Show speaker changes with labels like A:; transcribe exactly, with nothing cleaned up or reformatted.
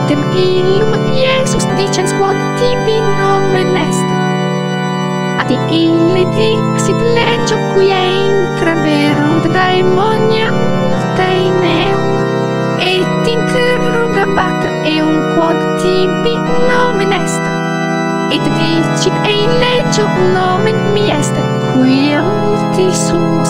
A: autem illum Iesus dicens quod tibi nomen est. Ati ille dixit Legio quia intraverunt daemonia multa in eum, et interrogabat eum quod tibi nomen est. Et dicit ei Legio nomen mi est, quia multi sumus